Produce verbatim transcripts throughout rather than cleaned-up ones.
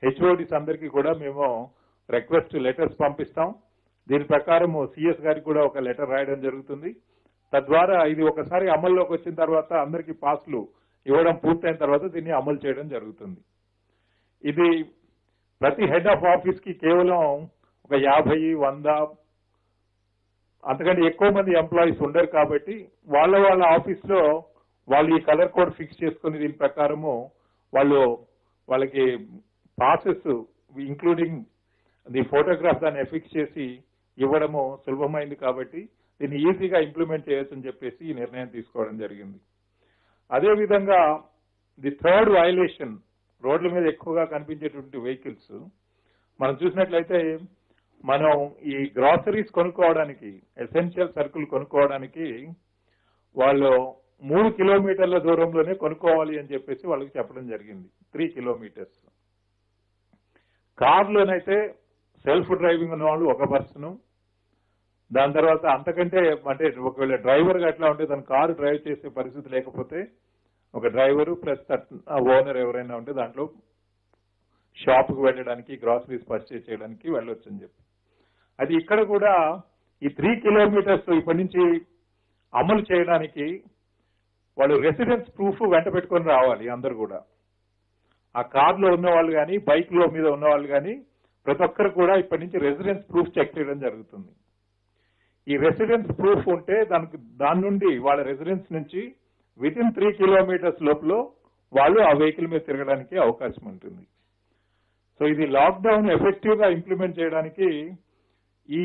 HODs అందరికీ కూడా మేము రిక్వెస్ట్ లెటర్స్ పంపిస్తాం. దీని ప్రకారం సిఎస్ గారికి కూడా ఒక లెటర్ రాయడం జరుగుతుంది. తద్వారా ఇది ఒకసారి అమల్లోకి వచ్చిన తర్వాత అందరికీ పాస్లు ఇవ్వడం పూర్తయిన తర్వాత దీన్ని అమలు చేయడం జరుగుతుంది. ఇది ప్రతి హెడ్ ఆఫ్ ఆఫీస్ కి కేవలం ఒక యాభై వంద అంతకంటే ఎక్కువ మంది ఎంప్లాయీస్ ఉండరు కాబట్టి వాళ్ళ వాళ్ళ ఆఫీస్ లో వాళ్ళు ఈ కలర్ కోడ్ ఫిక్స్ చేసుకుని దీని ప్రకారము వాళ్ళు వాళ్ళకి పాసెస్ ఇంక్లూడింగ్ ది ఫోటోగ్రాఫ్ దాన్ని ఎఫిక్స్ చేసి ఇవ్వడము సులభమైంది కాబట్టి దీన్ని ఈజీగా ఇంప్లిమెంట్ చేయొచ్చు అని చెప్పేసి ఈ నిర్ణయం తీసుకోవడం జరిగింది. అదేవిధంగా ది థర్డ్ వయలేషన్, రోడ్ల మీద ఎక్కువగా కనిపించేటువంటి వెహికల్స్ మనం చూసినట్లయితే మనం ఈ గ్రాసరీస్ కొనుక్కోవడానికి ఎసెన్షియల్ సరుకులు కొనుక్కోవడానికి వాళ్ళు మూడు కిలోమీటర్ల దూరంలోనే కొనుక్కోవాలి అని చెప్పేసి వాళ్ళకి చెప్పడం జరిగింది. త్రీ కిలోమీటర్స్ కార్లోనైతే సెల్ఫ్ డ్రైవింగ్ ఉన్న వాళ్ళు ఒక పర్సన్, దాని తర్వాత అంతకంటే అంటే ఒకవేళ డ్రైవర్ అట్లా ఉంటే తన కారు డ్రైవ్ చేసే పరిస్థితి లేకపోతే ఒక డ్రైవరు ప్లస్ ఓనర్ ఎవరైనా ఉంటే దాంట్లో షాప్కి వెళ్ళడానికి గ్రాసరీస్ పర్చేజ్ చేయడానికి వెళ్ళొచ్చు అని చెప్పి. అది ఇక్కడ కూడా ఈ త్రీ కిలోమీటర్స్ ఇప్పటి నుంచి అమలు చేయడానికి వాళ్ళు రెసిడెన్స్ ప్రూఫ్ వెంట పెట్టుకొని రావాలి. అందరు కూడా ఆ కార్లో ఉన్న వాళ్ళు కానీ బైక్ లో మీద ఉన్న వాళ్ళు కానీ ప్రతి ఒక్కరు కూడా ఇప్పటి నుంచి రెసిడెన్స్ ప్రూఫ్ చెక్ చేయడం జరుగుతుంది. ఈ రెసిడెన్స్ ప్రూఫ్ ఉంటే దానికి దాని నుండి వాళ్ళ రెసిడెన్స్ నుంచి విత్ ఇన్ త్రీ కిలోమీటర్స్ లోపల వాళ్ళు ఆ వెహికల్ మీద తిరగడానికి అవకాశం ఉంటుంది. సో ఇది లాక్డౌన్ ఎఫెక్టివ్ గా ఇంప్లిమెంట్ చేయడానికి ఈ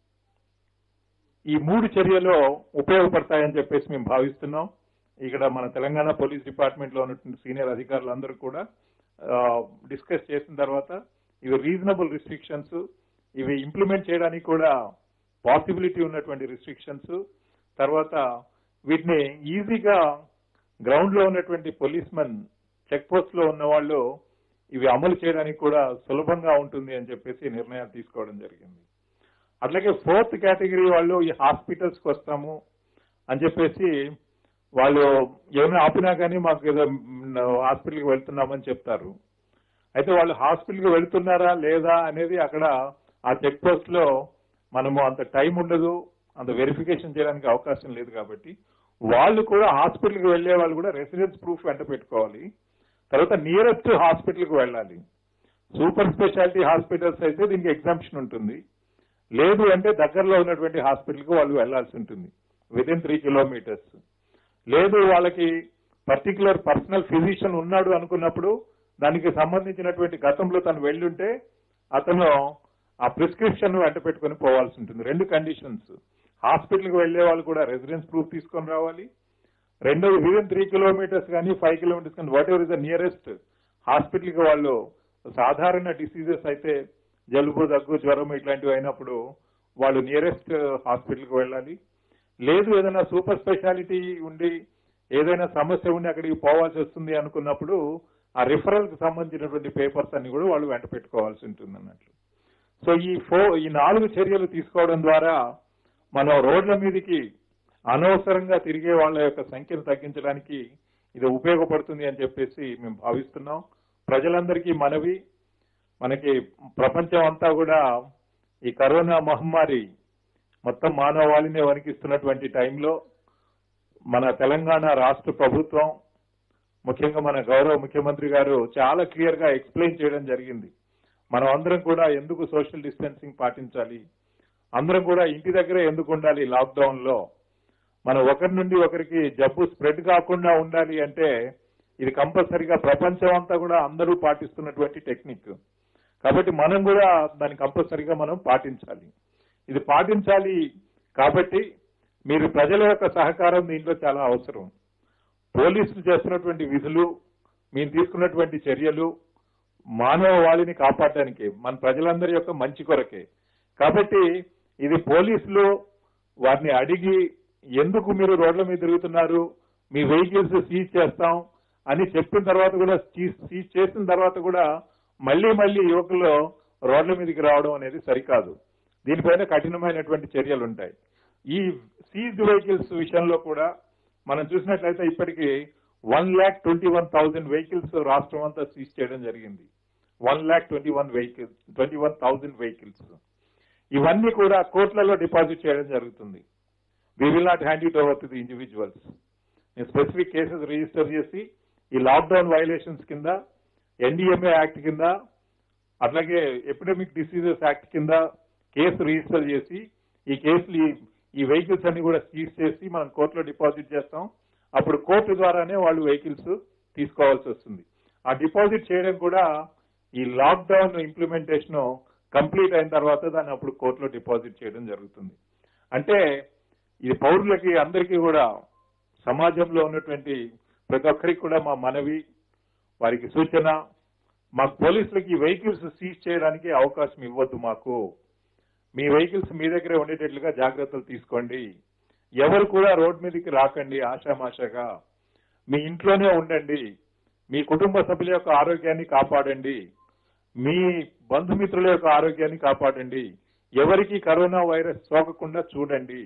ఈ మూడు చర్యలు ఉపయోగపడతాయని చెప్పేసి మేము భావిస్తున్నాం. ఇక్కడ మన తెలంగాణ పోలీస్ డిపార్ట్మెంట్ లో ఉన్నటువంటి సీనియర్ అధికారులు అందరూ కూడా డిస్కస్ చేసిన తర్వాత ఇవి రీజనబుల్ రిస్ట్రిక్షన్స్, ఇవి ఇంప్లిమెంట్ చేయడానికి కూడా పాసిబిలిటీ ఉన్నటువంటి రిస్ట్రిక్షన్స్, తర్వాత వీటిని ఈజీగా గ్రౌండ్ లో ఉన్నటువంటి పోలీస్ మెన్ చెక్ పోస్ట్ లో ఉన్న వాళ్ళు ఇవి అమలు చేయడానికి కూడా సులభంగా ఉంటుంది అని చెప్పేసి నిర్ణయాలు తీసుకోవడం జరిగింది. అట్లాగే ఫోర్త్ కేటగిరీ వాళ్ళు ఈ హాస్పిటల్స్ కి వస్తాము అని చెప్పేసి వాళ్ళు ఏమైనా ఆపినా కానీ మాకు ఏదో హాస్పిటల్కి వెళ్తున్నామని చెప్తారు. అయితే వాళ్ళు హాస్పిటల్కి వెళ్తున్నారా లేదా అనేది అక్కడ ఆ చెక్ పోస్ట్ లో మనము అంత టైం ఉండదు, అంత వెరిఫికేషన్ చేయడానికి అవకాశం లేదు కాబట్టి వాళ్ళు కూడా హాస్పిటల్కి వెళ్లే వాళ్ళు కూడా రెసిడెన్స్ ప్రూఫ్ వెంట పెట్టుకోవాలి. తర్వాత నియరెస్ట్ హాస్పిటల్కి వెళ్ళాలి. సూపర్ స్పెషాలిటీ హాస్పిటల్స్ అయితే దీనికి ఎగ్జామ్షన్ ఉంటుంది. లేదు అంటే దగ్గరలో ఉన్నటువంటి హాస్పిటల్కి వాళ్ళు వెళ్లాల్సి ఉంటుంది విత్ ఇన్ త్రీ కిలోమీటర్స్. లేదు వాళ్ళకి పర్టికులర్ పర్సనల్ ఫిజిషియన్ ఉన్నాడు అనుకున్నప్పుడు దానికి సంబంధించినటువంటి గతంలో తను వెళ్ళుంటే అతను ఆ ప్రిస్క్రిప్షన్ వెంట పెట్టుకుని పోవాల్సి ఉంటుంది. రెండు కండిషన్స్, హాస్పిటల్కి వెళ్లే వాళ్ళు కూడా రెసిడెన్స్ ప్రూఫ్ తీసుకొని రావాలి. రెండోది విదిన్ త్రీ కిలోమీటర్స్ కానీ ఫైవ్ కిలోమీటర్స్ కానీ whatever is the nearest హాస్పిటల్కి వాళ్ళు సాధారణ డిసీజెస్ అయితే జలుబు దగ్గు జ్వరం ఇట్లాంటివి అయినప్పుడు వాళ్ళు నియరెస్ట్ హాస్పిటల్కి వెళ్ళాలి. లేదు ఏదైనా సూపర్ స్పెషాలిటీ ఉండి ఏదైనా సమస్య ఉండి అక్కడికి పోవాల్సి వస్తుంది అనుకున్నప్పుడు ఆ రిఫరల్ కి సంబంధించినటువంటి పేపర్స్ అన్ని కూడా వాళ్ళు వెంట పెట్టుకోవాల్సి ఉంటుంది అన్నట్లు. సో ఈ ఫో ఈ నాలుగు చర్యలు తీసుకోవడం ద్వారా మనం రోడ్ల మీదకి అనవసరంగా తిరిగే వాళ్ళ యొక్క సంఖ్యను తగ్గించడానికి ఇది ఉపయోగపడుతుంది అని చెప్పేసి మేము భావిస్తున్నాం. ప్రజలందరికీ మనవి, మనకి ప్రపంచం అంతా కూడా ఈ కరోనా మహమ్మారి మొత్తం మానవాళిని వణికిస్తున్నటువంటి టైంలో మన తెలంగాణ రాష్ట్ర ప్రభుత్వం ముఖ్యంగా మన గౌరవ ముఖ్యమంత్రి గారు చాలా క్లియర్ గా ఎక్స్ప్లెయిన్ చేయడం జరిగింది. మనం అందరం కూడా ఎందుకు సోషల్ డిస్టెన్సింగ్ పాటించాలి, అందరం కూడా ఇంటి దగ్గరే ఎందుకు ఉండాలి, లాక్డౌన్ లో మనం ఒకరి నుండి ఒకరికి జబ్బు స్ప్రెడ్ కాకుండా ఉండాలి అంటే ఇది కంపల్సరీగా ప్రపంచం అంతా కూడా అందరూ పాటిస్తున్నటువంటి టెక్నిక్. కాబట్టి మనం కూడా దాన్ని కంపల్సరీగా మనం పాటించాలి. ఇది పాటించాలి కాబట్టి మీరు ప్రజల యొక్క సహకారం దీంట్లో చాలా అవసరం. పోలీసులు చేస్తున్నటువంటి విధులు, మీరు తీసుకున్నటువంటి చర్యలు మానవాళిని కాపాడడానికి, మన ప్రజలందరి యొక్క మంచి కొరకే. కాబట్టి ఇది పోలీసులు వారిని అడిగి ఎందుకు మీరు రోడ్ల మీద తిరుగుతున్నారు, మీ వెహికల్స్ సీజ్ చేస్తాం అని చెప్పిన తర్వాత కూడా సీజ్ చేసిన తర్వాత కూడా మళ్లీ మళ్లీ యువకులు రోడ్ల మీదకి రావడం అనేది సరికాదు. దీనిపైన కఠినమైనటువంటి చర్యలు ఉంటాయి. ఈ సీజ్డ్ వెహికల్స్ విషయంలో కూడా మనం చూసినట్లయితే ఇప్పటికీ one lakh twenty one thousand vehicles రాష్ట్రం అంతా సీజ్ చేయడం జరిగింది. One lakh twenty one vehicles twenty one thousand vehicles ఇవన్నీ కూడా కోట్లలో డిపాజిట్ చేయడం జరుగుతుంది. We will not hand it over to the individuals. Specific cases register చేసి ఈ లాక్డౌన్ వైలేషన్స్ కింద, ఎన్డీఎంఏ యాక్ట్ కింద, అట్లాగే ఎపిడమిక్ డిసీజెస్ యాక్ట్ కింద కేసు రిజిస్టర్ చేసి ఈ కేసులు ఈ వెహికల్స్ అన్ని కూడా సీజ్ చేసి మనం కోర్టులో డిపాజిట్ చేస్తాం. అప్పుడు కోర్టు ద్వారానే వాళ్ళు వెహికల్స్ తీసుకోవాల్సి వస్తుంది. ఆ డిపాజిట్ చేయడం కూడా ఈ లాక్డౌన్ ఇంప్లిమెంటేషన్ కంప్లీట్ అయిన తర్వాత దాన్ని అప్పుడు కోర్టులో డిపాజిట్ చేయడం జరుగుతుంది. అంటే ఇది పౌరులకి అందరికీ కూడా, సమాజంలో ఉన్నటువంటి ప్రతి ఒక్కరికి కూడా మా మనవి, వారికి సూచన, మాకు పోలీసులకి ఈ వెహికల్స్ సీజ్ చేయడానికి అవకాశం ఇవ్వద్దు. మాకు మీ వెహికల్స్ మీ దగ్గరే ఉండేటట్లుగా జాగ్రత్తలు తీసుకోండి. ఎవరు కూడా రోడ్ మీదకి రాకండి ఆషామాషగా. మీ ఇంట్లోనే ఉండండి. మీ కుటుంబ సభ్యుల యొక్క ఆరోగ్యాన్ని కాపాడండి. మీ బంధుమిత్రుల యొక్క ఆరోగ్యాన్ని కాపాడండి. ఎవరికి కరోనా వైరస్ సోకకుండా చూడండి.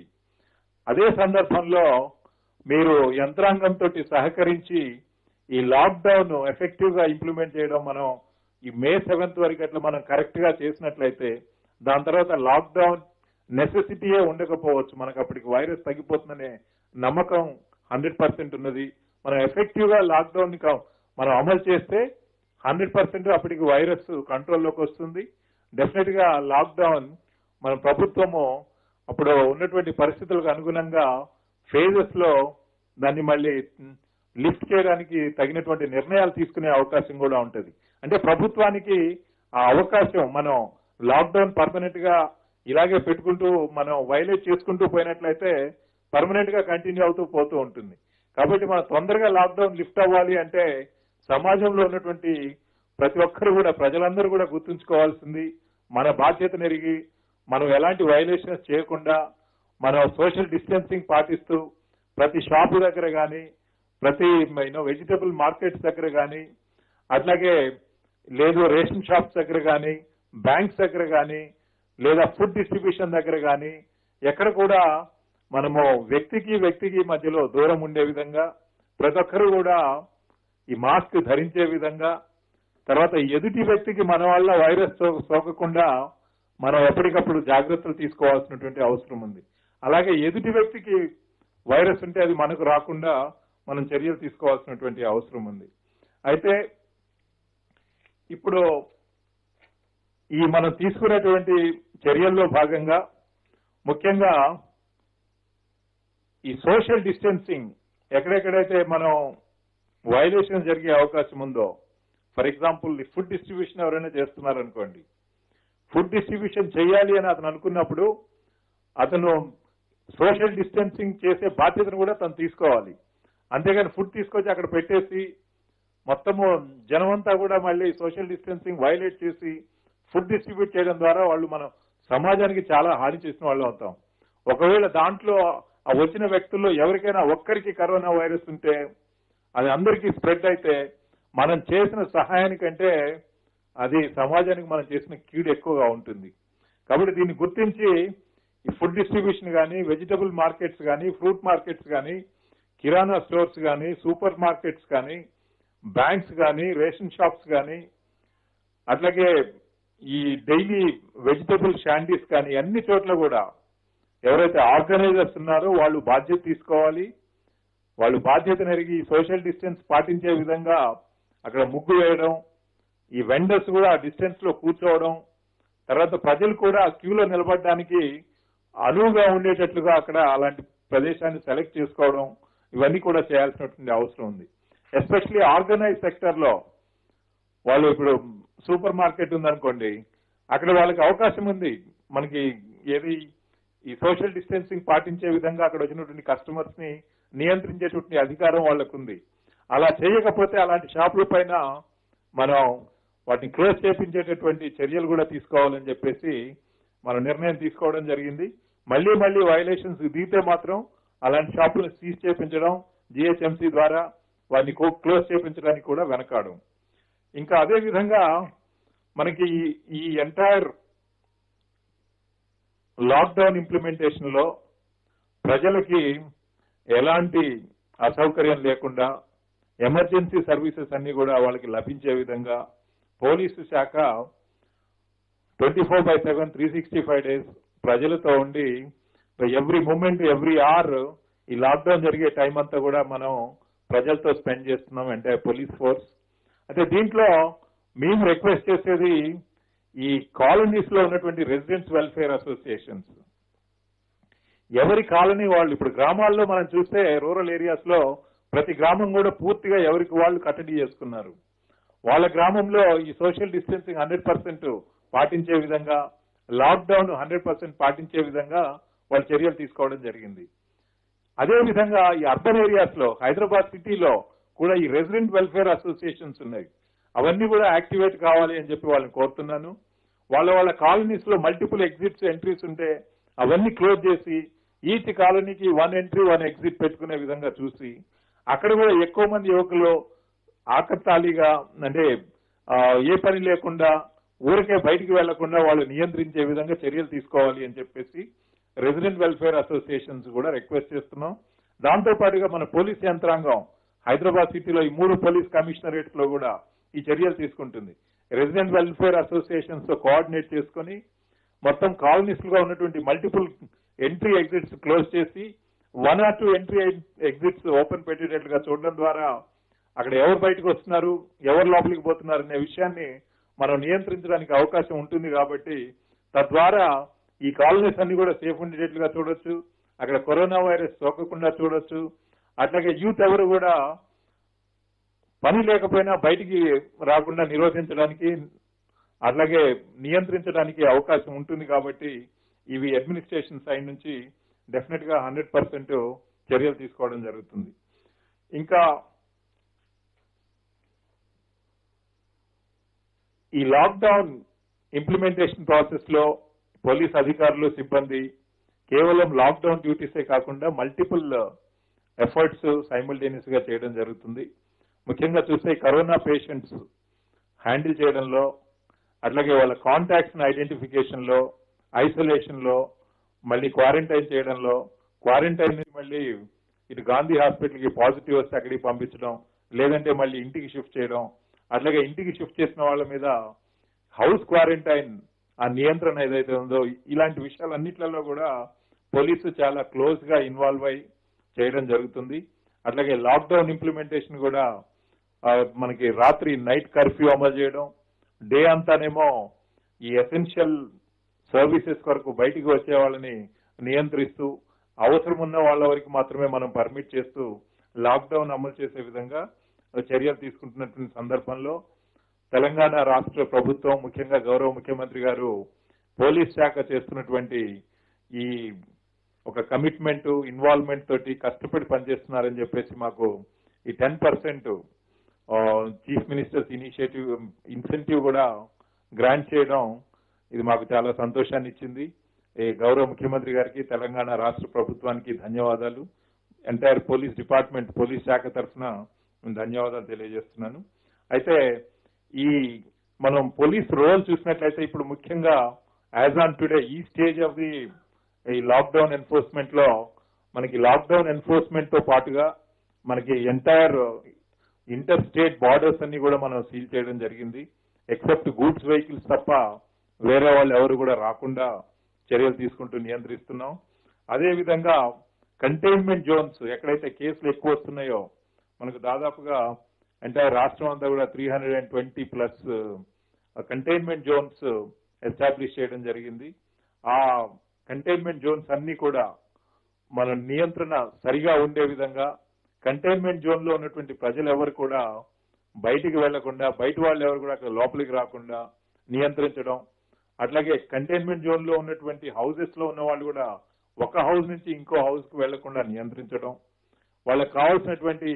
అదే సందర్భంలో మీరు యంత్రాంగంతో సహకరించి ఈ లాక్డౌన్ ఎఫెక్టివ్ గా ఇంప్లిమెంట్ చేయడం మనం ఈ మే సెవెంత్ వరకు అట్లా మనం కరెక్ట్ గా చేసినట్లయితే దాని తర్వాత లాక్డౌన్ నెసెసిటీయే ఉండకపోవచ్చు. మనకు అప్పటికి వైరస్ తగ్గిపోతుందనే నమ్మకం హండ్రెడ్ పర్సెంట్ ఉన్నది. మనం ఎఫెక్టివ్ గా లాక్డౌన్ మనం అమలు చేస్తే హండ్రెడ్ పర్సెంట్ అప్పటికి వైరస్ కంట్రోల్లోకి వస్తుంది. డెఫినెట్ గా లాక్డౌన్ మన ప్రభుత్వము అప్పుడు ఉన్నటువంటి పరిస్థితులకు అనుగుణంగా ఫేజెస్ లో దాన్ని మళ్ళీ లిఫ్ట్ చేయడానికి తగినటువంటి నిర్ణయాలు తీసుకునే అవకాశం కూడా ఉంటుంది. అంటే ప్రభుత్వానికి ఆ అవకాశం, మనం లాక్డౌన్ పర్మనెంట్ గా ఇలాగే పెట్టుకుంటూ మనం వైలేట్ చేసుకుంటూ పోయినట్లయితే పర్మనెంట్ గా కంటిన్యూ అవుతూ పోతూ ఉంటుంది. కాబట్టి మనం తొందరగా లాక్డౌన్ లిఫ్ట్ అవ్వాలి అంటే సమాజంలో ఉన్నటువంటి ప్రతి ఒక్కరు కూడా, ప్రజలందరూ కూడా గుర్తుంచుకోవాల్సింది, మన బాధ్యతను ఎరిగి మనం ఎలాంటి వైలేషన్స్ చేయకుండా మనం సోషల్ డిస్టెన్సింగ్ పాటిస్తూ ప్రతి షాపు దగ్గర కానీ, ప్రతి యూనో వెజిటబుల్ మార్కెట్స్ దగ్గర కానీ, అట్లాగే లేదు రేషన్ షాప్స్ దగ్గర కానీ, బ్యాంక్స్ దగ్గర కానీ, లేదా ఫుడ్ డిస్ట్రిబ్యూషన్ దగ్గర కానీ ఎక్కడ కూడా మనము వ్యక్తికి వ్యక్తికి మధ్యలో దూరం ఉండే విధంగా ప్రతి ఒక్కరు కూడా ఈ మాస్క్ ధరించే విధంగా, తర్వాత ఎదుటి వ్యక్తికి మన వల్ల వైరస్ సోకకుండా మనం ఎప్పటికప్పుడు జాగ్రత్తలు తీసుకోవాల్సినటువంటి అవసరం ఉంది. అలాగే ఎదుటి వ్యక్తికి వైరస్ ఉంటే అది మనకు రాకుండా మనం చర్యలు తీసుకోవాల్సినటువంటి అవసరం ఉంది. అయితే ఇప్పుడు ఈ మనం తీసుకునేటువంటి చర్యల్లో భాగంగా ముఖ్యంగా ఈ సోషల్ డిస్టెన్సింగ్ ఎక్కడెక్కడైతే మనం వైలేషన్ జరిగే అవకాశం ఉందో, ఫర్ ఎగ్జాంపుల్ ఈ ఫుడ్ డిస్ట్రిబ్యూషన్ ఎవరైనా చేస్తున్నారనుకోండి, ఫుడ్ డిస్ట్రిబ్యూషన్ చేయాలి అని అతను అనుకున్నప్పుడు అతను సోషల్ డిస్టెన్సింగ్ చేసే బాధ్యతను కూడా తను తీసుకోవాలి. అంతేగాని ఫుడ్ తీసుకొచ్చి అక్కడ పెట్టేసి మొత్తము జనమంతా కూడా మళ్ళీ సోషల్ డిస్టెన్సింగ్ వైలేట్ చేసి ఫుడ్ డిస్ట్రిబ్యూట్ చేయడం ద్వారా వాళ్ళు మనం సమాజానికి చాలా హాని చేసిన వాళ్ళు అవుతాం. ఒకవేళ దాంట్లో ఆ వచ్చిన వ్యక్తుల్లో ఎవరికైనా ఒక్కరికి కరోనా వైరస్ ఉంటే అది అందరికీ స్ప్రెడ్ అయితే మనం చేసిన సహాయానికంటే అది సమాజానికి మనం చేసిన కీడు ఎక్కువగా ఉంటుంది. కాబట్టి దీన్ని గుర్తించి ఈ ఫుడ్ డిస్ట్రిబ్యూషన్ కానీ, వెజిటబుల్ మార్కెట్స్ కానీ, ఫ్రూట్ మార్కెట్స్ కానీ, కిరాణా స్టోర్స్ కానీ, సూపర్ మార్కెట్స్ కానీ, బ్యాంక్స్ కానీ, రేషన్ షాప్స్ కానీ, అట్లాగే ఈ డైలీ వెజిటబుల్ షాండీస్ కానీ అన్ని చోట్ల కూడా ఎవరైతే ఆర్గనైజర్స్ ఉన్నారో వాళ్ళు బాధ్యత తీసుకోవాలి. వాళ్ళు బాధ్యతను ఎరిగి సోషల్ డిస్టెన్స్ పాటించే విధంగా అక్కడ ముగ్గు వేయడం, ఈ వెండర్స్ కూడా డిస్టెన్స్ లో కూర్చోవడం, తర్వాత ప్రజలు కూడా క్యూలో నిలబడడానికి అనువుగా ఉండేటట్లుగా అక్కడ అలాంటి ప్రదేశాన్ని సెలెక్ట్ చేసుకోవడం, ఇవన్నీ కూడా చేయాల్సినటువంటి అవసరం ఉంది. ఎస్పెషలీ ఆర్గనైజ్ సెక్టర్ లో వాళ్ళు ఇప్పుడు సూపర్ మార్కెట్ ఉందనుకోండి, అక్కడ వాళ్ళకి అవకాశం ఉంది, మనకి ఏది ఈ సోషల్ డిస్టెన్సింగ్ పాటించే విధంగా అక్కడ వచ్చినటువంటి కస్టమర్స్ ని నియంత్రించేటువంటి అధికారం వాళ్ళకు ఉంది. అలా చేయకపోతే అలాంటి షాపుల పైన మనం వాటిని క్లోజ్ చేయించేటటువంటి చర్యలు కూడా తీసుకోవాలని చెప్పేసి మనం నిర్ణయం తీసుకోవడం జరిగింది. మళ్లీ మళ్లీ వైలేషన్స్ దిగితే మాత్రం అలాంటి షాపులను సీజ్ చేయించడం, జిహెచ్ఎంసీ ద్వారా వాటిని క్లోజ్ చేయించడానికి కూడా వెనకాడం. ఇంకా అదే విధంగా మనకి ఈ ఎంటైర్ లాక్డౌన్ ఇంప్లిమెంటేషన్ లో ప్రజలకి ఎలాంటి అసౌకర్యం లేకుండా ఎమర్జెన్సీ సర్వీసెస్ అన్ని కూడా వాళ్ళకి లభించే విధంగా పోలీసు శాఖ twenty four by seven three sixty five days ప్రజలతో ఉండి ఎవ్రీ మూమెంట్ ఎవ్రీ అవర్ ఈ లాక్డౌన్ జరిగే టైం అంతా కూడా మనం ప్రజలతో స్పెండ్ చేస్తున్నాం అంటే పోలీస్ ఫోర్స్. అయితే దీంట్లో మేము రిక్వెస్ట్ చేసేది ఈ కాలనీస్ లో ఉన్నటువంటి రెసిడెంట్స్ వెల్ఫేర్ అసోసియేషన్స్, ఎవరి కాలనీ వాళ్ళు, ఇప్పుడు గ్రామాల్లో మనం చూస్తే రూరల్ ఏరియాస్ లో ప్రతి గ్రామం కూడా పూర్తిగా ఎవరికి వాళ్ళు కట్టడి చేసుకున్నారు. వాళ్ళ గ్రామంలో ఈ సోషల్ డిస్టెన్సింగ్ హండ్రెడ్ పర్సెంట్ పాటించే విధంగా, లాక్డౌన్ హండ్రెడ్ పర్సెంట్ పాటించే విధంగా వాళ్ళు చర్యలు తీసుకోవడం జరిగింది. అదేవిధంగా ఈ అర్బన్ ఏరియాస్ లో హైదరాబాద్ సిటీలో కూడా ఈ రెసిడెంట్ వెల్ఫేర్ అసోసియేషన్స్ ఉన్నాయి, అవన్నీ కూడా యాక్టివేట్ కావాలి అని చెప్పి వాళ్ళని కోరుతున్నాను. వాళ్ళ వాళ్ళ కాలనీస్ లో మల్టిపుల్ ఎగ్జిట్స్ ఎంట్రీస్ ఉంటే అవన్నీ క్లోజ్ చేసి ఈచ్ కాలనీకి వన్ ఎంట్రీ వన్ ఎగ్జిట్ పెట్టుకునే విధంగా చూసి అక్కడ కూడా ఎక్కువ మంది యువకులు ఆకతాళిగా అంటే ఏ పని లేకుండా ఊరికే బయటికి వెళ్లకుండా వాళ్ళు నియంత్రించే విధంగా చర్యలు తీసుకోవాలి అని చెప్పేసి రెసిడెంట్ వెల్ఫేర్ అసోసియేషన్స్ కూడా రిక్వెస్ట్ చేస్తున్నాం. దాంతో పాటుగా మన పోలీస్ యంత్రాంగం హైదరాబాద్ సిటీలో ఈ మూడు పోలీస్ కమిషనరేట్స్ లో కూడా ఈ చర్యలు తీసుకుంటుంది. రెసిడెంట్ వెల్ఫేర్ అసోసియేషన్స్ తో కోఆర్డినేట్ చేసుకుని మొత్తం కాలనీస్ గా ఉన్నటువంటి మల్టిపుల్ ఎంట్రీ ఎగ్జిట్స్ క్లోజ్ చేసి one or two entry exits open పెట్టేటట్లుగా చూడడం ద్వారా అక్కడ ఎవరు బయటకు వస్తున్నారు, ఎవరు లోపలికి పోతున్నారు అనే విషయాన్ని మనం నియంత్రించడానికి అవకాశం ఉంటుంది. కాబట్టి తద్వారా ఈ కాలనీస్ అన్ని కూడా సేఫ్ ఉండేటట్లుగా చూడొచ్చు, అక్కడ కరోనా వైరస్ సోకకుండా చూడొచ్చు. అట్లాగే యూత్ ఎవరు కూడా పని లేకపోయినా బయటికి రాకుండా నిరోధించడానికి అట్లాగే నియంత్రించడానికి అవకాశం ఉంటుంది. కాబట్టి ఇవి అడ్మినిస్ట్రేషన్ సైడ్ నుంచి డెఫినెట్ గా హండ్రెడ్ పర్సెంట్ చర్యలు తీసుకోవడం జరుగుతుంది. ఇంకా ఈ లాక్డౌన్ ఇంప్లిమెంటేషన్ ప్రాసెస్ లో పోలీస్ అధికారులు సిబ్బంది కేవలం లాక్డౌన్ డ్యూటీసే కాకుండా మల్టిపుల్ ఎఫర్ట్స్ సైమల్టేనియస్ గా చేయడం జరుగుతుంది. ముఖ్యంగా చూస్తే కరోనా పేషెంట్స్ హ్యాండిల్ చేయడంలో, అట్లాగే వాళ్ళ కాంటాక్ట్స్ ఐడెంటిఫికేషన్ లో, ఐసోలేషన్ లో, మళ్ళీ క్వారంటైన్ చేయడంలో, క్వారంటైన్ నుంచి మళ్ళీ ఇటు గాంధీ హాస్పిటల్ కి పాజిటివ్ వస్తే అక్కడికి పంపించడం, లేదంటే మళ్ళీ ఇంటికి షిఫ్ట్ చేయడం, అట్లాగే ఇంటికి షిఫ్ట్ చేసిన వాళ్ళ మీద హౌస్ క్వారంటైన్ ఆ నియంత్రణ ఏదైతే ఉందో, ఇలాంటి విషయాలన్నిట్లలో కూడా పోలీసు చాలా క్లోజ్ గా ఇన్వాల్వ్ అయి చేయడం జరుగుతుంది. అట్లాగే లాక్డౌన్ ఇంప్లిమెంటేషన్ కూడా మనకి రాత్రి నైట్ కర్ఫ్యూ అమలు చేయడం, డే అంతానేమో ఈ ఎసెన్షియల్ సర్వీసెస్ కొరకు బయటికి వచ్చే వాళ్ళని నియంత్రిస్తూ అవసరం ఉన్న వాళ్ళ వరకు మాత్రమే మనం పర్మిట్ చేస్తూ లాక్డౌన్ అమలు చేసే విధంగా చర్యలు తీసుకుంటున్నటువంటి సందర్భంలో తెలంగాణ రాష్ట్ర ప్రభుత్వం, ముఖ్యంగా గౌరవ ముఖ్యమంత్రి గారు పోలీస్ శాఖ చేస్తున్నటువంటి ఈ ఒక కమిట్మెంట్, ఇన్వాల్వ్మెంట్ తోటి కష్టపడి పనిచేస్తున్నారని చెప్పేసి మాకు ఈ ten percent chief ministers initiative incentive కూడా గ్రాంట్ చేయడం ఇది మాకు చాలా సంతోషాన్ని ఇచ్చింది. ఈ గౌరవ ముఖ్యమంత్రి గారికి, తెలంగాణ రాష్ట్ర ప్రభుత్వానికి ధన్యవాదాలు. ఎంటైర్ పోలీస్ డిపార్ట్మెంట్, పోలీస్ శాఖ తరఫున ధన్యవాదాలు తెలియజేస్తున్నాను. అయితే ఈ మనం పోలీస్ రోల్ చూసినట్లయితే ఇప్పుడు ముఖ్యంగా యాజ్ ఆన్ టుడే ఈ స్టేజ్ ఆఫ్ ది ఈ లాక్డౌన్ ఎన్ఫోర్స్మెంట్ లో మనకి లాక్డౌన్ ఎన్ఫోర్స్మెంట్ తో పాటుగా మనకి ఎంటైర్ ఇంటర్ స్టేట్ బార్డర్స్ అన్ని కూడా మనం సీల్ చేయడం జరిగింది. ఎక్సెప్ట్ గూడ్స్ వెహికల్స్ తప్ప వేరే వాళ్ళు ఎవరు కూడా రాకుండా చర్యలు తీసుకుంటూ నియంత్రిస్తున్నాం. అదేవిధంగా కంటైన్మెంట్ జోన్స్ ఎక్కడైతే కేసులు ఎక్కువ వస్తున్నాయో మనకు దాదాపుగా ఎంటైర్ రాష్ట్రం అంతా కూడా three hundred and twenty plus containment zones establish చేయడం జరిగింది. ఆ కంటైన్మెంట్ జోన్స్ అన్ని కూడా మన నియంత్రణ సరిగా ఉండే విధంగా, కంటైన్మెంట్ జోన్ లో ఉన్నటువంటి ప్రజలు ఎవరు కూడా బయటికి వెళ్లకుండా, బయట వాళ్ళు ఎవరు కూడా అక్కడ లోపలికి రాకుండా నియంత్రించడం, అట్లాగే కంటైన్మెంట్ జోన్ లో ఉన్నటువంటి హౌసెస్ లో ఉన్న వాళ్ళు కూడా ఒక హౌస్ నుంచి ఇంకో హౌస్ కు వెళ్లకుండా నియంత్రించడం, వాళ్ళకి కావాల్సినటువంటి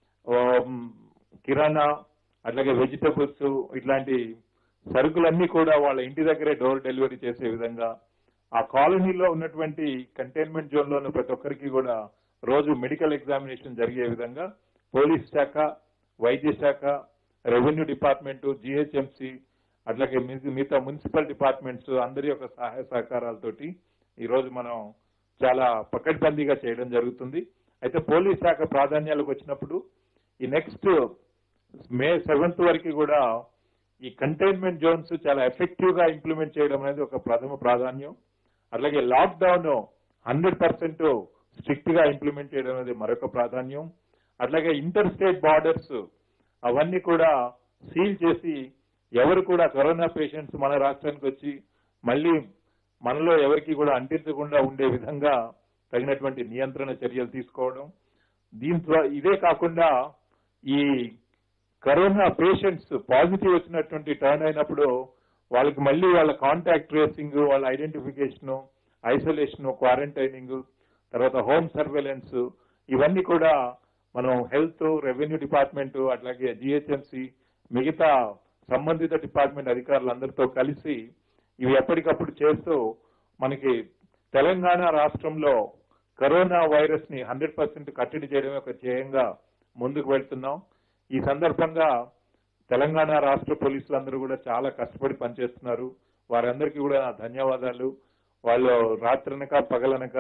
కిరాణా అట్లాగే వెజిటబుల్స్ ఇట్లాంటి సరుకులన్నీ కూడా వాళ్ళ ఇంటి దగ్గరే డోర్ డెలివరీ చేసే విధంగా, ఆ కాలనీలో ఉన్నటువంటి కంటైన్మెంట్ జోన్ లో ఉన్న ప్రతి ఒక్కరికి కూడా రోజు మెడికల్ ఎగ్జామినేషన్ జరిగే విధంగా పోలీస్ శాఖ, వైద్య శాఖ, రెవెన్యూ డిపార్ట్మెంట్, జిహెచ్ఎంసీ అట్లాగే మిగతా మున్సిపల్ డిపార్ట్మెంట్స్ అందరి యొక్క సహాయ సహకారాలతోటి ఈ రోజు మనం చాలా పకడ్బందీగా చేయడం జరుగుతుంది. అయితే పోలీస్ శాఖ ప్రాధాన్యాలకు వచ్చినప్పుడు ఈ నెక్స్ట్ మే సెవెంత్ వరకు కూడా ఈ కంటైన్మెంట్ జోన్స్ చాలా ఎఫెక్టివ్ గా ఇంప్లిమెంట్ చేయడం అనేది ఒక ప్రథమ ప్రాధాన్యం. అలాగే లాక్డౌన్ హండ్రెడ్ పర్సెంట్ స్ట్రిక్ట్ గా ఇంప్లిమెంట్ చేయడం అనేది మరొక ప్రాధాన్యం. అట్లాగే ఇంటర్ స్టేట్ బార్డర్స్ అవన్నీ కూడా సీల్ చేసి ఎవరు కూడా కరోనా పేషెంట్స్ మన రాష్ట్రానికి వచ్చి మళ్ళీ మనలో ఎవరికి కూడా అంటించకుండా ఉండే విధంగా తగినటువంటి నియంత్రణ చర్యలు తీసుకోవడం. దీంట్లో ఇదే కాకుండా ఈ కరోనా పేషెంట్స్ పాజిటివ్ వచ్చినటువంటి టర్న్ అయినప్పుడు వాళ్ళకి మళ్ళీ వాళ్ళ కాంటాక్ట్ ట్రేసింగ్, వాళ్ళ ఐడెంటిఫికేషన్, ఐసోలేషన్, క్వారంటైనింగ్, తర్వాత హోమ్ సర్వేలెన్స్ ఇవన్నీ కూడా మనం హెల్త్, రెవెన్యూ డిపార్ట్మెంట్ అట్లాగే జిహెచ్ఎంసి మిగతా సంబంధిత డిపార్ట్మెంట్ అధికారులందరితో కలిసి ఇవి ఎప్పటికప్పుడు చేస్తూ మనకి తెలంగాణ రాష్ట్రంలో కరోనా వైరస్ ని హండ్రెడ్ పర్సెంట్ కట్టడి చేయడమే ఒక ధ్యేయంగా ముందుకు వెళ్తున్నాం. ఈ సందర్భంగా తెలంగాణ రాష్ట్ర పోలీసులందరూ కూడా చాలా కష్టపడి పనిచేస్తున్నారు. వారందరికీ కూడా నా ధన్యవాదాలు. వాళ్ళు రాత్రనక పగలనక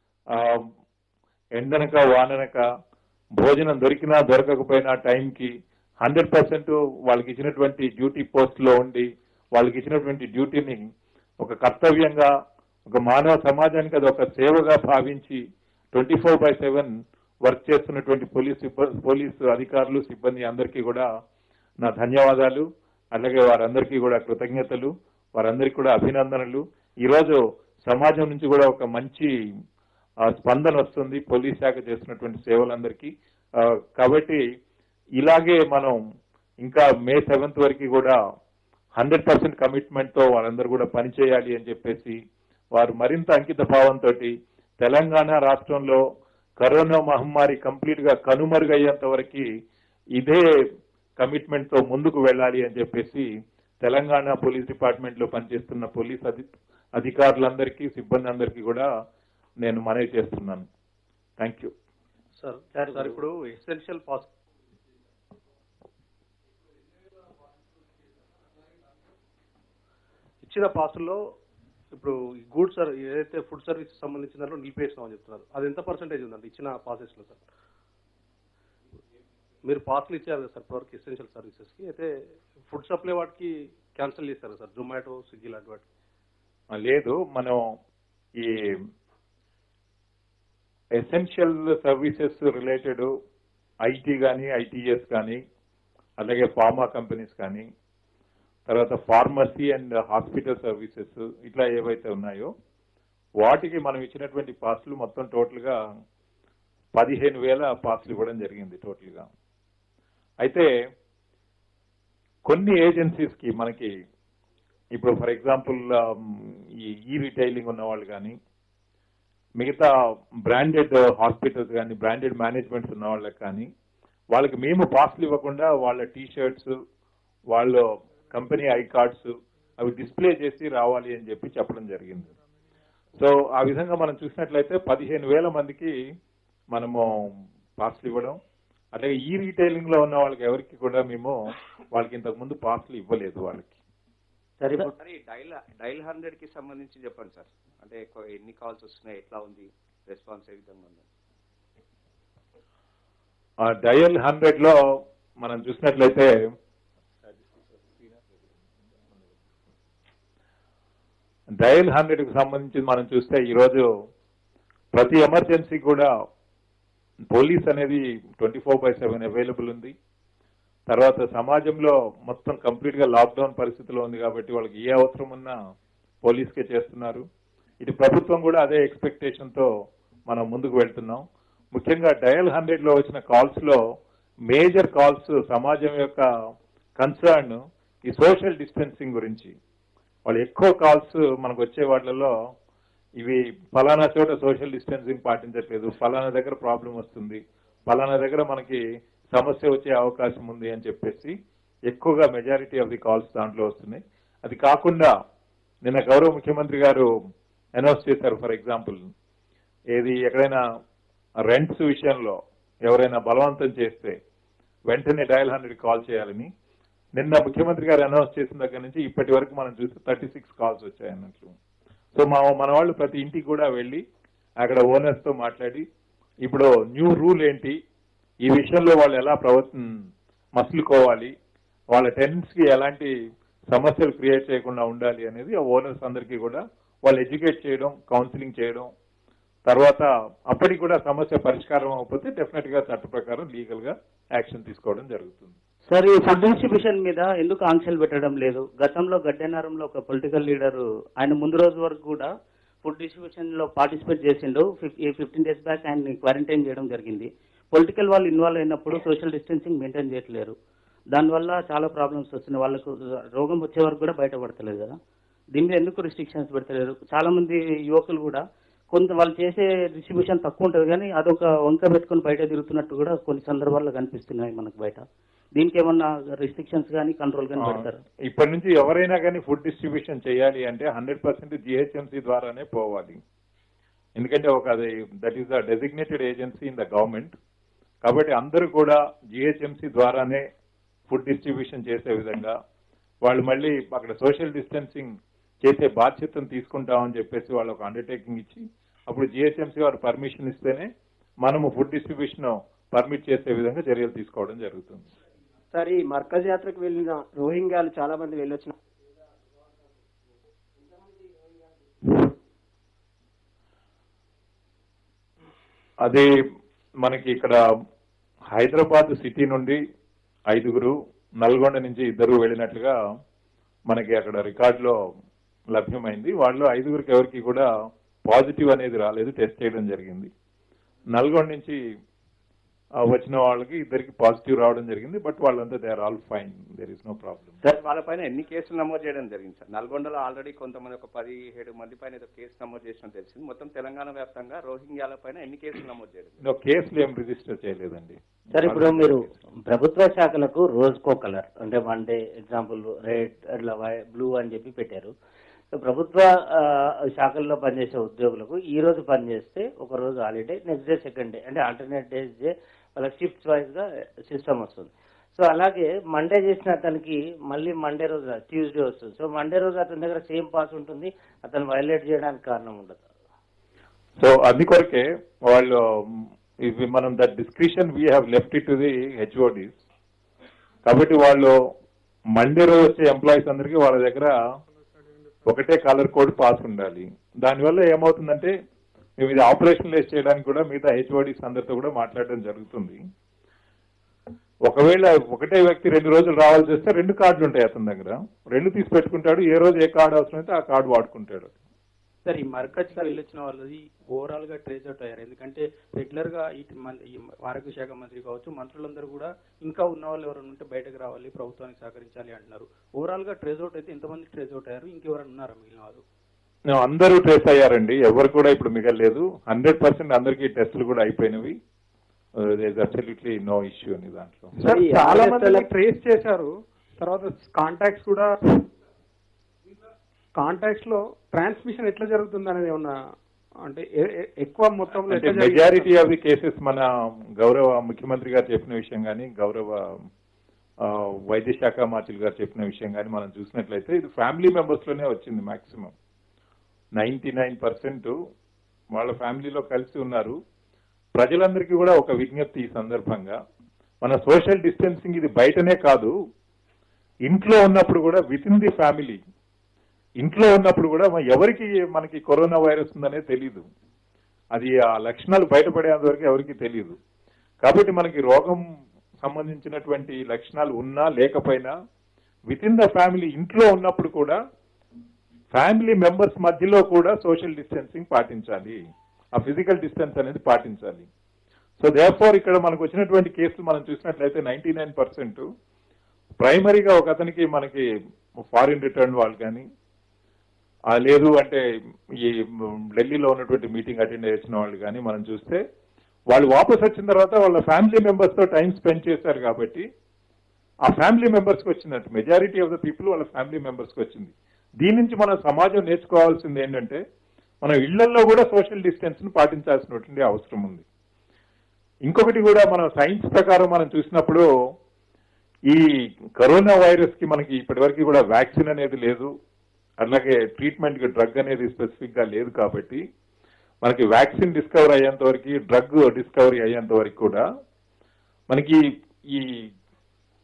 ఎండనక వాననక భోజనం దొరికినా దొరకకపోయినా టైంకి హండ్రెడ్ పర్సెంట్ వాళ్ళకి ఇచ్చినటువంటి డ్యూటీ పోస్ట్ లో ఉండి వాళ్ళకి ఇచ్చినటువంటి డ్యూటీని ఒక కర్తవ్యంగా, ఒక మానవ సమాజానికి అది ఒక సేవగా భావించి twenty four by seven work చేస్తున్నటువంటి పోలీసు పోలీసు అధికారులు, సిబ్బంది అందరికీ కూడా నా ధన్యవాదాలు. అలాగే వారందరికీ కూడా కృతజ్ఞతలు, వారందరికీ కూడా అభినందనలు. ఈరోజు సమాజం నుంచి కూడా ఒక మంచి స్పందన వస్తుంది పోలీస్ శాఖ చేస్తున్నటువంటి సేవలందరికీ. కాబట్టి ఇలాగే మనం ఇంకా మే సెవెంత్ వరకు కూడా హండ్రెడ్ పర్సెంట్ కమిట్మెంట్ తో వారందరూ కూడా పనిచేయాలి అని చెప్పేసి వారు మరింత అంకిత భావంతో తెలంగాణ రాష్ట్రంలో కరోనా మహమ్మారి కంప్లీట్ గా కనుమరుగయ్యేంత వరకు ఇదే కమిట్మెంట్ తో ముందుకు వెళ్ళాలి అని చెప్పేసి తెలంగాణ పోలీస్ డిపార్ట్మెంట్ లో పనిచేస్తున్న పోలీస్ అధికారులందరికీ, సిబ్బంది అందరికీ కూడా నేను మనవి చేస్తున్నాను. Thank you sir. సార్ ఇప్పుడు ఎసెన్షియల్ పాస్ ఇచ్చిన పాసుల్లో ఇప్పుడు గూడ్స్ ఏదైతే ఫుడ్ సర్వీస్ సంబంధించిన దాంట్లో నిలిపేస్తామని చెప్తున్నారు. అది ఎంత పర్సెంటేజ్ ఉందండి ఇచ్చిన పాసెస్ లో? సార్ మీరు పాస్లు ఇచ్చారు కదా సార్ ఇప్పటివరకు ఎసెన్షియల్ సర్వీసెస్ కి, అయితే ఫుడ్ సప్లై వాటికి క్యాన్సిల్ చేశారు సార్, జొమాటో, స్విగ్గీ లాంటి వాటికి? లేదు, మనం ఈ ఎసెన్షియల్ సర్వీసెస్ రిలేటెడ్ ఐటీ కానీ, ఐటీఎస్ కానీ, అలాగే ఫార్మా కంపెనీస్ కానీ, తర్వాత ఫార్మసీ అండ్ హాస్పిటల్ సర్వీసెస్ ఇట్లా ఏవైతే ఉన్నాయో వాటికి మనం ఇచ్చినటువంటి పాస్లు మొత్తం టోటల్ గా పదిహేను వేల పాస్లు ఇవ్వడం జరిగింది టోటల్ గా. అయితే కొన్ని ఏజెన్సీస్ కి మనకి ఇప్పుడు ఫర్ ఎగ్జాంపుల్ ఈ ఈ రిటైలింగ్ ఉన్న వాళ్ళు కానీ, మిగతా బ్రాండెడ్ హాస్పిటల్స్ కానీ, బ్రాండెడ్ మేనేజ్మెంట్స్ ఉన్న వాళ్ళకి కానీ, వాళ్ళకి మేము పాస్లు ఇవ్వకుండా వాళ్ళ టీ షర్ట్స్, వాళ్ళ కంపెనీ ఐ కార్డ్స్ అవి డిస్ప్లే చేసి రావాలి అని చెప్పి చెప్పడం జరిగింది. సో ఆ విధంగా మనం చూసినట్లయితే పదిహేను వేల మందికి మనము పాస్లు ఇవ్వడం, అలాగే ఈ రీటైలింగ్ లో ఉన్న వాళ్ళకి ఎవరికి కూడా మేము వాళ్ళకి ఇంతకు ముందు పాస్లు ఇవ్వలేదు వాళ్ళకి. సరే, డైల్ డైల్ హండ్రెడ్ కి సంబంధించి చెప్పండి సార్. అంటే ఎన్ని కాల్స్ వస్తున్నాయి, ఎట్లా ఉంది రెస్పాన్స్, ఏ విధంగా ఉంది? డయల్ హండ్రెడ్ లో మనం చూసినట్లయితే డయల్ హండ్రెడ్ కి సంబంధించి మనం చూస్తే ఈరోజు ప్రతి ఎమర్జెన్సీ కూడా పోలీస్ అనేది twenty four by seven available ఉంది. తర్వాత సమాజంలో మొత్తం కంప్లీట్ గా లాక్డౌన్ పరిస్థితిలో ఉంది కాబట్టి వాళ్ళకి ఏ అవసరం ఉన్నా పోలీస్కే చేస్తున్నారు. ఇటు ప్రభుత్వం కూడా అదే ఎక్స్పెక్టేషన్ తో మనం ముందుకు వెళ్తున్నాం. ముఖ్యంగా డయల్ హండ్రెడ్ లో వచ్చిన కాల్స్ లో మేజర్ కాల్స్ సమాజం యొక్క కన్సర్న్ ఈ సోషల్ డిస్టెన్సింగ్ గురించి. వాళ్ళు ఎక్కువ కాల్స్ మనకు వచ్చే వాటిలలో ఇవి ఫలానా చోట సోషల్ డిస్టెన్సింగ్ పాటించట్లేదు, ఫలానా దగ్గర ప్రాబ్లం వస్తుంది, ఫలానా దగ్గర మనకి సమస్య వచ్చే అవకాశం ఉంది అని చెప్పేసి ఎక్కువగా మెజారిటీ ఆఫ్ ది కాల్స్ దాంట్లో వస్తున్నాయి. అది కాకుండా నిన్న గౌరవ ముఖ్యమంత్రి గారు అనౌన్స్ చేశారు, ఫర్ ఎగ్జాంపుల్ ఏది ఎక్కడైనా రెంట్స్ విషయంలో ఎవరైనా బలవంతం చేస్తే వెంటనే డయల్ హండ్రెడ్ కాల్ చేయాలని. నిన్న ముఖ్యమంత్రి గారు అనౌన్స్ చేసిన దగ్గర నుంచి ఇప్పటి వరకు మనం చూస్తే థర్టీ సిక్స్ కాల్స్ వచ్చాయన్నట్లు. సో మా మన వాళ్ళు ప్రతి ఇంటికి కూడా వెళ్ళి అక్కడ ఓనర్స్ తో మాట్లాడి ఇప్పుడు న్యూ రూల్ ఏంటి, ఈ విషయంలో వాళ్ళు ఎలా ప్రవర్తన మసులుకోవాలి, వాళ్ళ టెనెంట్స్ కి ఎలాంటి సమస్యలు క్రియేట్ చేయకుండా ఉండాలి అనేది ఆ ఓనర్స్ అందరికీ కూడా వాళ్ళు ఎడ్యుకేట్ చేయడం, కౌన్సిలింగ్ చేయడం, తర్వాత అప్పటికి కూడా సమస్య పరిష్కారం అవ్వకపోతే డెఫినెట్ గా చట్ట ప్రకారం లీగల్ గా యాక్షన్ తీసుకోవడం జరుగుతుంది. సార్, ఈ ఫుడ్ డిస్ట్రిబ్యూషన్ మీద ఎందుకు ఆంక్షలు పెట్టడం లేదు? గతంలో గడ్డెనారంలో ఒక పొలిటికల్ లీడర్ ఆయన ముందు రోజు వరకు కూడా ఫుడ్ డిస్ట్రిబ్యూషన్ లో పార్టిసిపేట్ చేసిండు. ఫిఫ్టీన్ డేస్ బ్యాక్ ఆయన క్వారంటైన్ చేయడం జరిగింది. పొలిటికల్ వాళ్ళు ఇన్వాల్వ్ అయినప్పుడు సోషల్ డిస్టెన్సింగ్ మెయింటైన్ చేయట్లేరు. దానివల్ల చాలా ప్రాబ్లమ్స్ వస్తున్నాయి. వాళ్ళకు రోగం వచ్చే వరకు కూడా బయటపడతలేదు కదా. దీని మీద ఎందుకు రిస్ట్రిక్షన్స్ పెడతలేరు? చాలా మంది యువకులు కూడా కొంత వాళ్ళు చేసే డిస్ట్రిబ్యూషన్ తక్కువ ఉంటుంది కానీ అదొక వంక పెట్టుకుని బయట తిరుగుతున్నట్టు కూడా కొన్ని సందర్భాల్లో కనిపిస్తున్నాయి మనకు బయట. దీనికి ఏమన్నా రిస్ట్రిక్షన్స్ కానీ కంట్రోల్ కానీ పెడతారు? ఇప్పటి నుంచి ఎవరైనా కానీ ఫుడ్ డిస్ట్రిబ్యూషన్ చేయాలి అంటే హండ్రెడ్ పర్సెంట్ జిహెచ్ఎంసీ ద్వారానే పోవాలి. ఎందుకంటే ఒక అది that is the designated agency in the government. కాబట్టి అందరూ కూడా జిహెచ్ఎంసీ ద్వారానే ఫుడ్ డిస్ట్రిబ్యూషన్ చేసే విధంగా వాళ్ళు మళ్ళీ అక్కడ సోషల్ డిస్టెన్సింగ్ చేసే బాధ్యతను తీసుకుంటామని చెప్పేసి వాళ్ళు ఒక అండర్టేకింగ్ ఇచ్చి అప్పుడు జిహెచ్ఎంసీ వారు పర్మిషన్ ఇస్తేనే మనము ఫుడ్ డిస్ట్రిబ్యూషన్ పర్మిట్ చేసే విధంగా చర్యలు తీసుకోవడం జరుగుతుంది. సార్, ఈ మర్కజ్ యాత్రకు వెళ్ళిన రోహింగ్యాలు చాలా మంది వెళ్ళొచ్చిన అది మనకి ఇక్కడ హైదరాబాద్ సిటీ నుండి ఐదుగురు, నల్గొండ నుంచి ఇద్దరు వెళ్ళినట్లుగా మనకి అక్కడ రికార్డులో లభ్యమైంది. వాళ్ళు ఐదుగురికి ఎవరికి కూడా పాజిటివ్ అనేది రాలేదు, టెస్ట్ చేయడం జరిగింది. నల్గొండ నుంచి వచ్చిన వాళ్ళకి ఇద్దరికి పాజిటివ్ రావడం జరిగింది. బట్ వాళ్ళంతా they are all fine, there is no problem. Sir, వాళ్ళపైన ఎన్ని కేసులు నమోదు చేయడం జరిగింది సార్? నల్గొండలో ఆల్రెడీ కొంతమంది ఒక పదిహేడు మంది పైన ఏదో కేసు నమోదు చేసినట్టు తెలిసింది. మొత్తం తెలంగాణ వ్యాప్తంగా రోహింగ్యాల పైన ఎన్ని కేసులు నమోదు చేయడం? కేసులు ఏం రిజిస్టర్ చేయలేదండి. సార్, ఇప్పుడు మీరు ప్రభుత్వ శాఖలకు రోజుకో కలర్ అంటే వన్ డే ఎగ్జాంపుల్ రెడ్, అట్లా బ్లూ అని చెప్పి పెట్టారు. ప్రభుత్వ శాఖల్లో పనిచేసే ఉద్యోగులకు ఈ రోజు పనిచేస్తే ఒక రోజు holiday, next day second day అంటే ఆల్టర్నేట్ డేస్ డే వాళ్ళకి షిఫ్ట్స్ వైజ్ గా సిస్టమ్ వస్తుంది. సో అలాగే మండే చేసిన అతనికి మళ్ళీ మండే రోజు ట్యూస్డే వస్తుంది. సో మండే రోజు అతని దగ్గర సేమ్ పాస్ ఉంటుంది, అతను వైలేట్ చేయడానికి కారణం ఉండదు. సో అందుకొరకే వాళ్ళు ఇవి మనం that description we have left it to the HODs. కాబట్టి వాళ్ళు మండే రోజు వచ్చే ఎంప్లాయీస్ అందరికీ వాళ్ళ దగ్గర ఒకటే కలర్ కోడ్ పాస్ ఉండాలి. దానివల్ల ఏమవుతుందంటే మేము ఇది ఆపరేషనలైజ్ చేయడానికి కూడా మిగతా హెచ్ఓడీస్ అందరితో కూడా మాట్లాడడం జరుగుతుంది. ఒకవేళ ఒకటే వ్యక్తి రెండు రోజులు రావాల్సి వస్తే రెండు కార్డులు ఉంటాయి అతని దగ్గర, రెండు తీసి పెట్టుకుంటాడు. ఏ రోజు ఏ కార్డు అవసరమైతే ఆ కార్డు వాడుకుంటాడు. సార్, ఈ మర్కజ్ గా వెళ్ళొచ్చిన వాళ్ళది ఓవరాల్ గా ట్రేస్ అవుట్ అయ్యారు. ఎందుకంటే రెగ్యులర్ గా ఈ ఆరోగ్య శాఖ మంత్రి కావచ్చు, మంత్రులందరూ కూడా ఇంకా ఉన్న వాళ్ళు ఎవరైనా ఉంటే బయటకు రావాలి, ప్రభుత్వానికి సహకరించాలి అంటున్నారు. ఓవరాల్ గా ట్రేస్ అవుట్ అయితే ఎంతమంది ట్రేస్ అవుట్ అయ్యారు? ఇంకెవరైనా ఉన్నారా మిగిలిన వాళ్ళు? అందరూ ట్రేస్ అయ్యారండి, ఎవరు కూడా ఇప్పుడు మిగలేదు. హండ్రెడ్ పర్సెంట్ అందరికీ టెస్టులు కూడా అయిపోయినవి. అబ్సల్యూట్లీ నో ఇష్యూ అని దాంట్లో. సార్, చాలా మంది ట్రేస్ చేశారు. తర్వాత కాంటాక్ట్స్ కూడా కాంటాక్ట్స్ లో ట్రాన్స్మిషన్ ఎట్లా జరుగుతుంది అనేది ఏమన్నా అంటే ఎక్కువ మొత్తంలో మెజారిటీ ఆఫ్ ది కేసెస్ మన గౌరవ ముఖ్యమంత్రి గారు చెప్పిన విషయం కానీ, గౌరవ వైద్య శాఖ మంత్రి గారు చెప్పిన విషయం కానీ మనం చూసినట్లయితే ఇది ఫ్యామిలీ మెంబర్స్ లోనే వచ్చింది. మాక్సిమం నైన్టీ నైన్ పర్సెంట్ వాళ్ళ ఫ్యామిలీలో కలిసి ఉన్నారు. ప్రజలందరికీ కూడా ఒక విజ్ఞప్తి ఈ సందర్భంగా, మన సోషల్ డిస్టెన్సింగ్ ఇది బయటనే కాదు, ఇంట్లో ఉన్నప్పుడు కూడా విత్ ఇన్ ది ఫ్యామిలీ, ఇంట్లో ఉన్నప్పుడు కూడా ఎవరికి మనకి కరోనా వైరస్ ఉందనే తెలీదు. అది ఆ లక్షణాలు బయటపడేంత వరకు ఎవరికి తెలియదు. కాబట్టి మనకి రోగం సంబంధించినటువంటి లక్షణాలు ఉన్నా లేకపోయినా విత్ ఇన్ ద ఫ్యామిలీ ఇంట్లో ఉన్నప్పుడు కూడా ఫ్యామిలీ మెంబర్స్ మధ్యలో కూడా సోషల్ డిస్టెన్సింగ్ పాటించాలి, ఆ ఫిజికల్ డిస్టెన్స్ అనేది పాటించాలి. సో దేర్ఫోర్ ఇక్కడ మనకు వచ్చినటువంటి కేసులు మనం చూసినట్లయితే నైన్టీ నైన్ పర్సెంట్ ప్రైమరీగా ఒక అతనికి మనకి ఫారిన్ రిటర్న్ వాళ్ళు కానీ లేదు అంటే ఈ ఢిల్లీలో ఉన్నటువంటి మీటింగ్ అటెండ్ చేసిన వాళ్ళు కానీ మనం చూస్తే వాళ్ళు వాపస్ వచ్చిన తర్వాత వాళ్ళ ఫ్యామిలీ మెంబర్స్ తో టైం స్పెండ్ చేశారు. కాబట్టి ఆ ఫ్యామిలీ మెంబర్స్ కి వచ్చినట్టు మెజారిటీ ఆఫ్ ద పీపుల్ వాళ్ళ ఫ్యామిలీ మెంబర్స్ కి వచ్చింది. దీని నుంచి మన సమాజం నేర్చుకోవాల్సింది ఏంటంటే మనం ఇళ్లలో కూడా సోషల్ డిస్టెన్స్ ను పాటించాల్సినటువంటి అవసరం ఉంది. ఇంకొకటి కూడా మనం సైన్స్ ప్రకారం మనం చూసినప్పుడు ఈ కరోనా వైరస్ కి మనకి ఇప్పటివరకు కూడా వ్యాక్సిన్ అనేది లేదు, అలాగే ట్రీట్మెంట్ కి డ్రగ్ అనేది స్పెసిఫిక్ గా లేదు. కాబట్టి మనకి వ్యాక్సిన్ డిస్కవర్ అయ్యేంత వరకు, డ్రగ్ డిస్కవరీ అయ్యేంత వరకు కూడా మనకి ఈ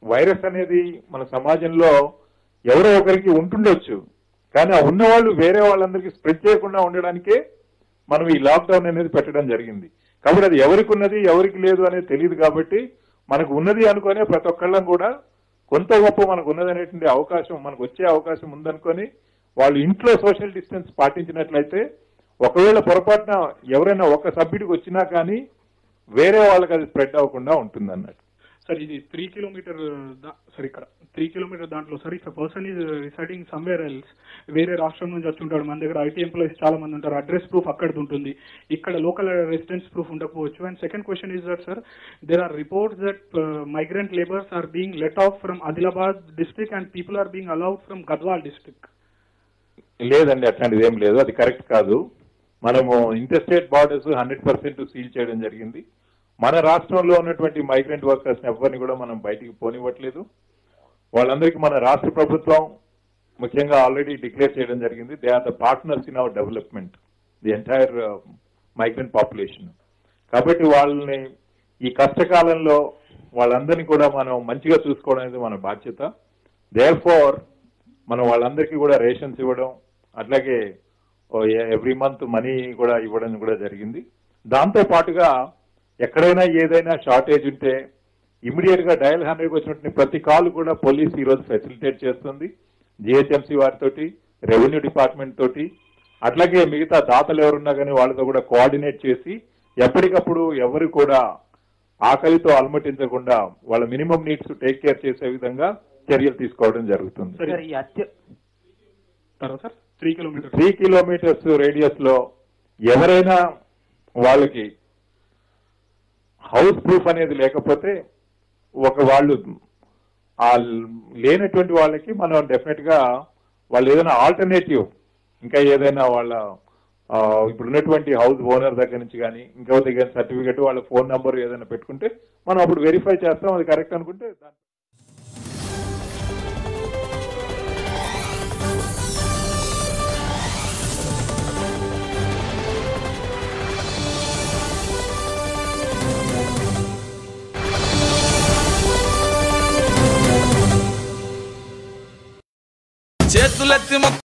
వైరస్ అనేది మన సమాజంలో ఎవరో ఒకరికి ఉంటుండొచ్చు, కానీ ఆ ఉన్నవాళ్ళు వేరే వాళ్ళందరికీ స్ప్రెడ్ చేయకుండా ఉండడానికే మనం ఈ లాక్డౌన్ అనేది పెట్టడం జరిగింది. కాబట్టి అది ఎవరికి ఉన్నది ఎవరికి లేదు అనేది తెలియదు. కాబట్టి మనకు ఉన్నది అనుకునే ప్రతి ఒక్కళ్ళం కూడా కొంత గొప్ప మనకు ఉన్నది అనేటువంటి అవకాశం మనకు వచ్చే అవకాశం ఉందనుకొని వాళ్ళు ఇంట్లో సోషల్ డిస్టెన్స్ పాటించినట్లయితే ఒకవేళ పొరపాటున ఎవరైనా ఒక సభ్యుడికి వచ్చినా కానీ వేరే వాళ్ళకి అది స్ప్రెడ్ అవ్వకుండా ఉంటుంది అన్నట్టు. సార్ ఇది త్రీ కిలోమీటర్ సార్ ఇక్కడ త్రీ కిలోమీటర్ దాంట్లో sir if person is residing somewhere else, వేరే రాష్ట్రం నుంచి వచ్చుంటాడు, మన దగ్గర ఐటీ ఎంప్లాయీస్ చాలా మంది ఉంటారు, అడ్రస్ ప్రూఫ్ అక్కడిది ఉంటుంది, ఇక్కడ లోకల్ రెసిడెన్స్ ప్రూఫ్ ఉండకపోవచ్చు. And second question is that sir there are reports that migrant labours are being let off from Adilabad district and people are being allowed from Gadwal district. లేదండి, అట్లాంటిది ఏం లేదు, అది కరెక్ట్ కాదు. మనము interstate borders hundred percent seal చేయడం జరిగింది. మన రాష్ట్రంలో ఉన్నటువంటి మైగ్రెంట్ వర్కర్స్ ఎవరిని కూడా మనం బయటికి పోనివ్వట్లేదు. వాళ్ళందరికీ మన రాష్ట్ర ప్రభుత్వం ముఖ్యంగా ఆల్రెడీ డిక్లేర్ చేయడం జరిగింది. They are the partners in our development, the entire migrant population. కాబట్టి వాళ్ళని ఈ కష్టకాలంలో వాళ్ళందరినీ కూడా మనం మంచిగా చూసుకోవడం అనేది మన బాధ్యత. దేర్ ఫోర్ మనం వాళ్ళందరికీ కూడా రేషన్స్ ఇవ్వడం, అట్లాగే ఎవ్రీ మంత్ మనీ కూడా ఇవ్వడం కూడా జరిగింది. దాంతో పాటుగా ఎక్కడైనా ఏదైనా షార్టేజ్ ఉంటే ఇమీడియట్ గా డయల్ హండ్రెడ్కి వచ్చినటువంటి ప్రతి కాల్ కూడా పోలీస్ ఈ రోజు ఫెసిలిటేట్ చేస్తుంది, జిహెచ్ఎంసీ వారితోటి, రెవెన్యూ డిపార్ట్మెంట్ తోటి, అట్లాగే మిగతా దాతలు ఎవరున్నా కానీ వాళ్ళతో కూడా కోఆర్డినేట్ చేసి ఎప్పటికప్పుడు ఎవరు కూడా ఆకలితో అలమటించకుండా వాళ్ళ మినిమం నీడ్స్ టేక్ కేర్ చేసే విధంగా చర్యలు తీసుకోవడం జరుగుతుంది. Three kilometer three kilometers radius లో ఎవరైనా వాళ్ళకి హౌస్ ప్రూఫ్ అనేది లేకపోతే ఒక వాళ్ళు ఆ లేనటువంటి వాళ్ళకి మనం డెఫినెట్ గా వాళ్ళు ఏదైనా ఆల్టర్నేటివ్ ఇంకా ఏదైనా వాళ్ళ ఇప్పుడు ఉన్నటువంటి హౌస్ ఓనర్ దగ్గర నుంచి కానీ ఇంకో దగ్గర సర్టిఫికెట్ వాళ్ళ ఫోన్ నంబర్ ఏదైనా పెట్టుకుంటే మనం అప్పుడు వెరిఫై చేస్తాం, అది కరెక్ట్ అనుకుంటే చేతులెత్తి